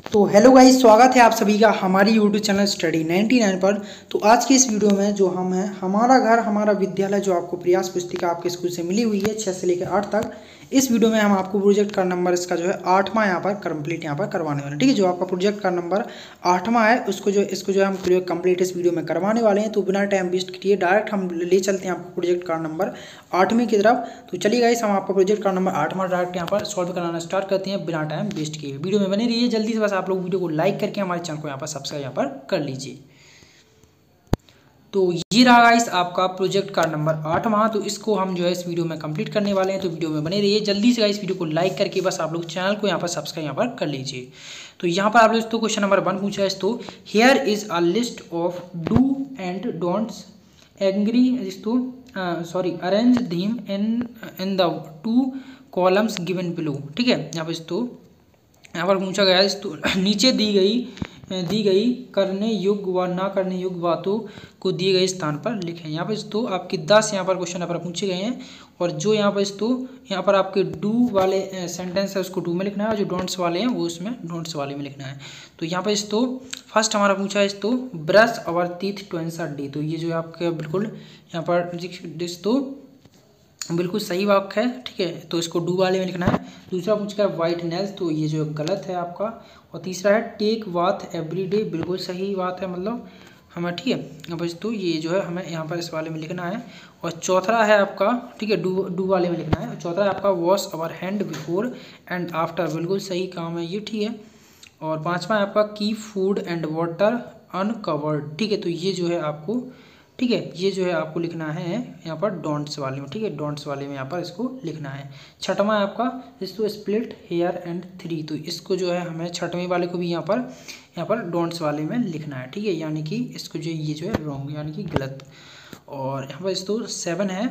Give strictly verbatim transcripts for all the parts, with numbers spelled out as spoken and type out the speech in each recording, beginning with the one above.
तो hello guys, स्वागत है आप सभी का हमारी YouTube channel study ninety nine पर। तो आज की इस वीडियो में जो हम हैं हमारा घर हमारा विद्यालय, जो आपको प्रयास पुस्तिका आपके स्कूल से मिली हुई है छः से लेकर आठ तक, इस वीडियो में हम आपको प्रोजेक्ट का नंबर इसका जो है आठवां यहाँ पर कंप्लीट यहाँ पर करवाने वाले हैं। ठीक है, जो आपका प्रोजेक्ट का नंबर आठवां है उसको जो इसको जो है हम कंप्लीट इस वीडियो में करवाने वाले हैं। तो बिना टाइम वेस्ट किए डायरेक्ट हम ले चलते हैं आपको प्रोजेक्ट का नंबर आठवीं की तरफ। तो चलिए गाइस, हम आपका प्रोजेक्ट का नंबर आठवां डायरेक्ट यहाँ पर सॉल्व कराना स्टार्ट करते हैं बिना टाइम वेस्ट किए। वीडियो में बने रहिए, जल्दी से बस आप लोग वीडियो को लाइक करके हमारे चैनल को यहाँ पर सब्सक्राइब यहाँ पर कर लीजिए। तो ये रहा गाइस आपका प्रोजेक्ट का नंबर आठवां। तो इसको हम जो है इस वीडियो में कंप्लीट करने वाले हैं। तो वीडियो में बने रहिए, जल्दी से गाइस वीडियो को लाइक करके बस आप लोग चैनल को यहाँ पर सब्सक्राइब यहाँ पर कर लीजिए। तो यहाँ पर आप लोग तो क्वेश्चन नंबर वन पूछा है। तो here is a list of do and don'ts agree तो sorry arrange them in in the two columns given below. ठीक है, यहाँ पर तो यहाँ पर पूछा गया है तो नीचे दी गई दी गई करने योग्य व ना करने योग्य बातों को दिए गए स्थान पर लिखें। यहाँ पर तो आपके दस यहाँ पर क्वेश्चन यहाँ पर पूछे गए हैं, और जो यहाँ पर तो यहाँ पर आपके डू वाले सेंटेंस है उसको डू में लिखना है, और जो डोंट्स वाले हैं वो उसमें डोंट्स वाले में लिखना है। तो यहाँ पर तो फर्स्ट हमारा पूछा है तो brush our teeth to answer D. तो ये जो है आपके बिल्कुल यहाँ पर तो बिल्कुल सही वाक्य है। ठीक है, तो इसको डू वाले में लिखना है। दूसरा पूछा है वाइट नेल्स, तो ये जो गलत है आपका। और तीसरा है टेक बाथ एवरी डे, बिल्कुल सही बात है, मतलब हमें ठीक है यहाँ पर तो ये जो है हमें यहाँ पर इस वाले में लिखना है। और चौथा है आपका ठीक है डू डू वाले में लिखना है। और चौथा है आपका wash our hand before and after, बिल्कुल सही काम है ये। ठीक है, और पाँचवा है आपका keep food and water uncovered. ठीक है, तो ये जो है आपको ठीक है ये जो है आपको लिखना है यहाँ पर डोंट्स वाले में। ठीक है, डोंट्स वाले में यहाँ पर इसको लिखना है। छठवां है आपका इसको स्प्लिट हेयर एंड थ्री, तो इसको जो है हमें छठवें वाले को भी यहाँ पर यहाँ पर डोंट्स वाले में लिखना है। ठीक है, यानी कि इसको जो ये जो है रॉन्ग यानी कि गलत। और यहाँ पर इसको सेवन है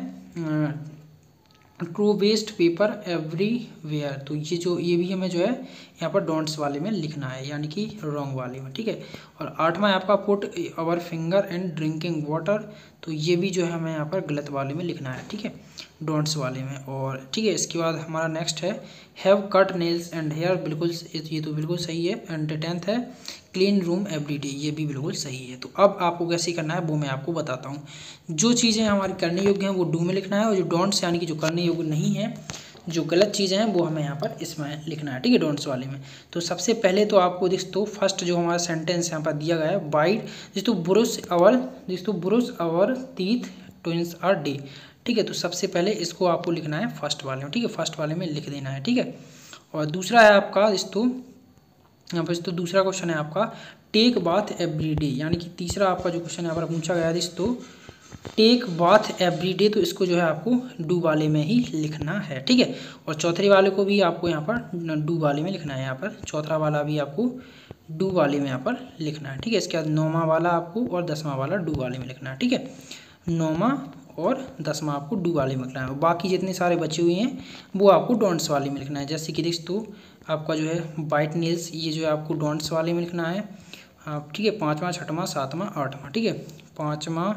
ट्रू वेस्ट पेपर एवरीवेयर, तो ये जो ये भी हमें जो है यहाँ पर डोंट्स वाले में लिखना है, यानी कि रॉन्ग वाले में। ठीक है, और आठवां है आपका put our finger and drinking water, तो ये भी जो है हमें यहाँ पर गलत वाले में लिखना है। ठीक है, डोंट्स वाले में। और ठीक है, इसके बाद हमारा नेक्स्ट है have cut nails and hair, बिल्कुल ये तो बिल्कुल सही है। एंड टेंथ है क्लीन रूम एवरी डे, ये भी बिल्कुल सही है। तो अब आपको कैसे करना है वो मैं आपको बताता हूँ। जो चीज़ें हमारी करने योग्य हैं वो डू में लिखना है, और जो डोंट्स यानी कि जो करने योग्य नहीं है, जो गलत चीज़ें हैं वो हमें यहाँ पर इसमें लिखना है। ठीक है, डोंट्स वाले में। तो सबसे पहले तो आपको दिख तो फर्स्ट जो हमारा सेंटेंस यहाँ पर दिया गया है बाइट जिस तो ब्रुश अवर जिस तो brush our teeth twice a day. ठीक है, तो सबसे पहले इसको आपको लिखना है फर्स्ट वाले में। ठीक है, फर्स्ट वाले में लिख देना है। ठीक है, और दूसरा है आपका इस तो यहाँ पर तो दूसरा क्वेश्चन है आपका टेक बाथ एवरी डे, यानी कि तीसरा आपका जो क्वेश्चन यहाँ पर पूछा गया है तो टेक बाथ एवरी डे, तो इसको जो है आपको डू वाले में ही लिखना है। ठीक है, और चौथे वाले को भी आपको यहाँ पर डू वाले में लिखना है। यहाँ पर चौथा वाला भी आपको डू वाले में यहाँ पर लिखना है। ठीक है, इसके बाद नौमा वाला आपको और दसवां वाला डू वाले में लिखना है। ठीक है, नौमा और दसवां आपको डू वाले में लिखना है। बाकी जितने सारे बचे हुए हैं वो आपको डोंट्स वाले में लिखना है। जैसे कि देख तो आपका जो है वाइट नेल्स, ये जो है आपको डोंट्स वाले में लिखना है। आप ठीक है, पाँचवा छठवां सातवां आठवां। ठीक है, पाँचवा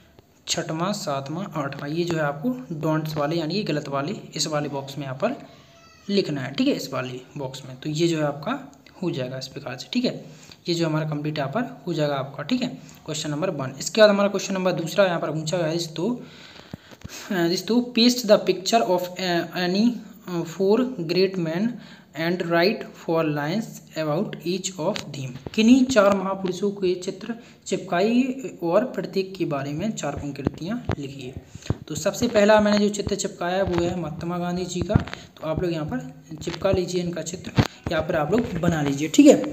छठवां सातवां आठवां ये जो है आपको डोंट्स वाले यानी कि गलत वाले इस वाले बॉक्स में यहाँ पर लिखना है। ठीक है, इस वाले बॉक्स में। तो ये जो है आपका हो जाएगा इस प्रकार से। ठीक है, ये जो हमारा कंप्लीट यहाँ पर हो जाएगा आपका। ठीक है, क्वेश्चन नंबर वन। इसके बाद हमारा क्वेश्चन नंबर दूसरा यहाँ पर पूछा गया है तो दिस तो paste the picture of any four great man and write four lines about each of them. किन्हीं चार महापुरुषों के चित्र चिपकाइए और प्रत्येक के बारे में चार पंक्तियाँ लिखिए। तो सबसे पहला मैंने जो चित्र चिपकाया है वो है महात्मा गांधी जी का। तो आप लोग यहाँ पर चिपका लीजिए इनका चित्र, यहाँ पर आप लोग बना लीजिए। ठीक है,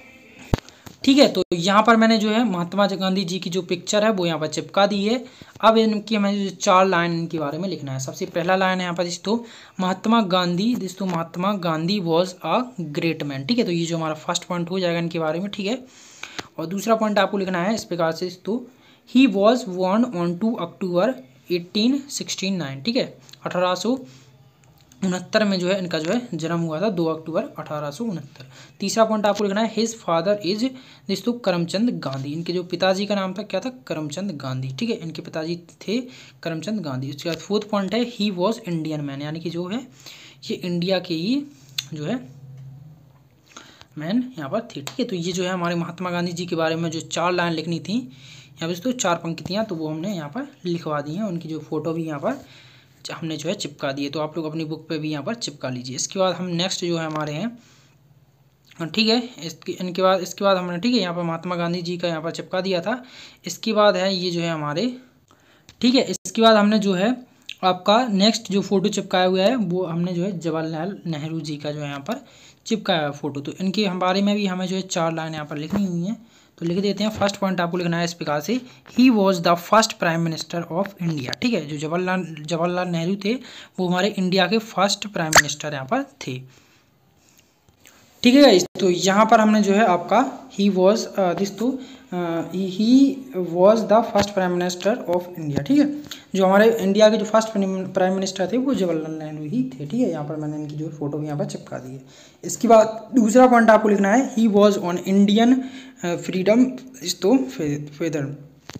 ठीक है, तो यहाँ पर मैंने जो है महात्मा गांधी जी की जो पिक्चर है वो यहाँ पर चिपका दी है। अब इनकी हमें जो चार लाइन इनके बारे में लिखना है। सबसे पहला लाइन है यहाँ पर दोस्तों महात्मा गांधी दोस्तों Mahatma Gandhi was a great man. ठीक है, तो ये जो हमारा फर्स्ट पॉइंट हो जाएगा इनके बारे में। ठीक है, और दूसरा पॉइंट आपको लिखना है इस प्रकार से दोस्तों he was born on two October eighteen sixty nine. ठीक है, अठारह सौ उनहत्तर में जो है इनका जो है जन्म हुआ था, दो अक्टूबर अठारह सौ उनहत्तर। तीसरा पॉइंट आपको लिखना है हिज फादर इज दोस्तों करमचंद गांधी। इनके जो पिताजी का नाम था क्या था, करमचंद गांधी। ठीक है, इनके पिताजी थे करमचंद गांधी। उसके बाद फोर्थ पॉइंट है ही वॉज इंडियन मैन, यानी कि जो है ये इंडिया के ही जो है मैन यहाँ पर थे। ठीक है, तो ये जो है हमारे महात्मा गांधी जी के बारे में जो चार लाइन लिखनी थी यहाँ पर तो चार पंक्तियाँ, तो वो हमने यहाँ पर लिखवा दी हैं। उनकी जो फ़ोटो भी यहाँ पर हमने जो है चिपका दी है, तो आप लोग अपनी बुक पे भी यहाँ पर चिपका लीजिए। इसके बाद हम नेक्स्ट जो है हमारे हैं, ठीक है, इसके इनके बाद इसके बाद हमने, ठीक है, यहाँ पर महात्मा गांधी जी का यहाँ पर चिपका दिया था। इसके बाद है ये जो है हमारे, ठीक है, इसके बाद हमने जो है आपका नेक्स्ट जो फोटो चिपकाया हुआ है वो हमने जो है जवाहरलाल नेहरू जी का जो है यहाँ पर चिपकाया हुआ फोटो। तो इनके हम बारे में भी हमें जो है चार लाइन यहाँ पर लिखनी हुई हैं, तो लिख देते हैं। फर्स्ट पॉइंट आपको लिखना है इस प्रकार से, he was the first prime minister of India. ठीक है, जो जवाहरलाल जवाहरलाल नेहरू थे वो हमारे इंडिया के फर्स्ट प्राइम मिनिस्टर यहाँ पर थे। ठीक है गाइस, तो यहाँ पर हमने जो है आपका he was this to he was the first prime minister of India. ठीक है, जो हमारे इंडिया के जो फर्स्ट प्राइम मिनिस्टर थे वो जवाहरलाल नेहरू ही थे। ठीक है, यहाँ पर मैंने इनकी जो फोटो भी यहाँ पर चिपका दी है। इसके बाद दूसरा पॉइंट आपको लिखना है, he was on Indian freedom is to father,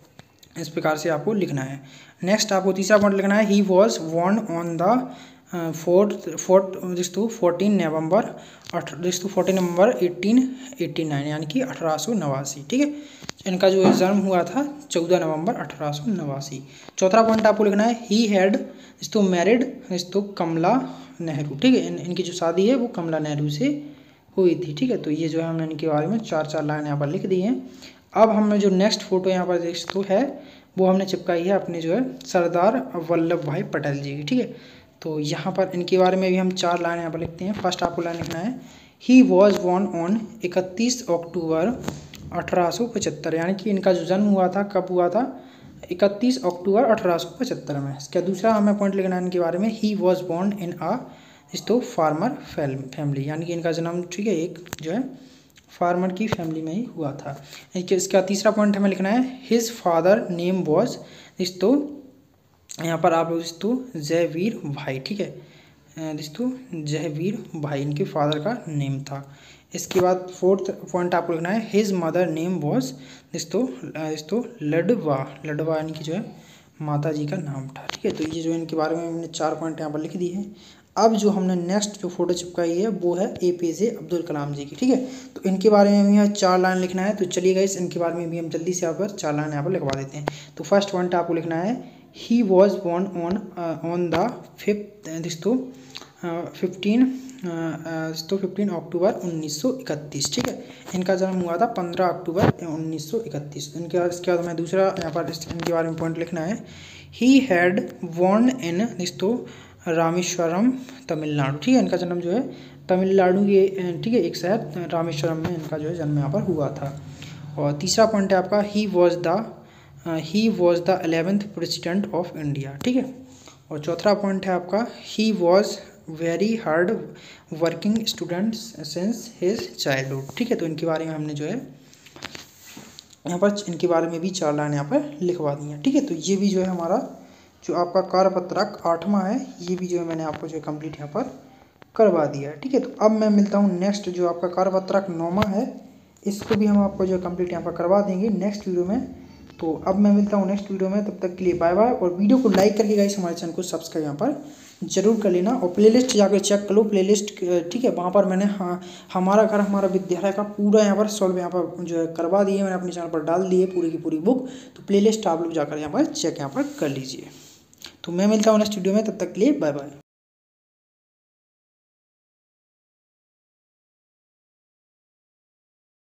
इस प्रकार से आपको लिखना है। नेक्स्ट आपको तीसरा पॉइंट लिखना है, he was born on the fourth fourth this to fourteen November this to fourteen November eighteen eighty nine, यानी कि अठारह सौ नवासी। ठीक है, इनका जो जन्म हुआ था चौदह नवंबर अठारह सौ नवासी। चौथा पॉइंट आपको लिखना है, he had this to married this to Kamla Nehru. ठीक है, इन, इनकी जो शादी है वो कमला नेहरू से हुई थी। ठीक है, तो ये जो है हमने इनके बारे में चार चार लाइन यहाँ पर लिख दी हैं। अब हमने जो नेक्स्ट फोटो यहाँ पर देख तो है वो हमने चिपकाई है अपने जो है सरदार वल्लभ भाई पटेल जी की। ठीक है, तो यहाँ पर इनके बारे में भी हम चार लाइन यहाँ पर लिखते हैं। फर्स्ट आपको लाइन लिखना है, ही वॉज बॉर्न ऑन इकतीस अक्टूबर अठारह सौ पचहत्तर, यानी कि इनका जो जन्म हुआ था कब हुआ था, इकतीस अक्टूबर अठारह सौ पचहत्तर में। इसका दूसरा हमें पॉइंट लिखना है इनके बारे में, ही वॉज बॉर्न इन आ इस तो फार्मर फैमिली, यानी कि इनका जन्म, ठीक है, एक जो है फार्मर की फैमिली में ही हुआ था। इसका तीसरा पॉइंट हमें लिखना है, हिज फादर नेम वॉज इस तो यहाँ पर आप लोग दोस्तों जयवीर भाई। ठीक है, दोस्तों जयवीर भाई इनके फादर का नेम था। इसके बाद फोर्थ पॉइंट आपको लिखना है, हिज मदर नेम वॉज दोस्तों दोस्तों लडवा, लडवा यानी कि जो है माता जी का नाम था। ठीक है, तो ये जो इनके बारे में हमने चार पॉइंट यहाँ पर लिख दिए हैं। अब जो हमने नेक्स्ट जो फोटो चिपकाई है वो है ए पी जे अब्दुल कलाम जी की। ठीक है, तो इनके बारे में भी यहाँ चार लाइन लिखना है। तो चलिए गाइस, इनके बारे में भी हम जल्दी से यहाँ पर चार लाइन यहाँ पर लिखवा देते हैं। तो फर्स्ट पॉइंट आपको लिखना है, he was born on on the fifth this to fifteen to fifteen October उन्नीस सौ इकतीस। ठीक है, इनका जन्म हुआ था पंद्रह अक्टूबर उन्नीस सौ इकतीस। इनके बाद इसके बाद हमें दूसरा यहाँ पर इनके बारे में पॉइंट लिखना है, he had born in this to Rameswaram Tamil Nadu. ठीक है, इनका जन्म जो है तमिलनाडु के, ठीक है, एक शहर रामेश्वरम में इनका जो है जन्म यहाँ पर हुआ था। और तीसरा पॉइंट है आपका, he was the he was the eleventh president of India. ठीक है, और चौथा पॉइंट है आपका, he was very hard working student since his childhood. ठीक है, तो इनके बारे में हमने जो है यहाँ पर इनके बारे में भी चार लाइन यहाँ पर लिखवा दी हैं। ठीक है, तो ये भी जो है हमारा जो आपका कार्यपत्रक आठवां है, ये भी जो है मैंने आपको जो है कंप्लीट यहाँ पर करवा दिया है। ठीक है, तो अब मैं मिलता हूँ नेक्स्ट जो आपका कार्यपत्रक नौवां है, इसको भी हम आपको जो है कंप्लीट यहाँ पर करवा देंगे नेक्स्ट वीडियो में। तो अब मैं मिलता हूँ नेक्स्ट वीडियो में, तब तक के लिए बाय बाय। और वीडियो को लाइक करके गाइस हमारे चैनल को सब्सक्राइब यहाँ पर जरूर कर लेना, और प्लेलिस्ट जाकर चेक कर लो प्लेलिस्ट। ठीक है, वहाँ पर मैंने हाँ हमारा घर हमारा विद्यालय का पूरा यहाँ पर सॉल्व यहाँ पर जो है करवा दिए, मैंने अपने चैनल पर डाल दी है पूरी की पूरी बुक। तो प्लेलिस्ट आप लोग जाकर यहाँ पर चेक यहाँ पर कर लीजिए। तो मैं मिलता हूँ नेक्स्ट वीडियो में, तब तक के लिए बाय बाय।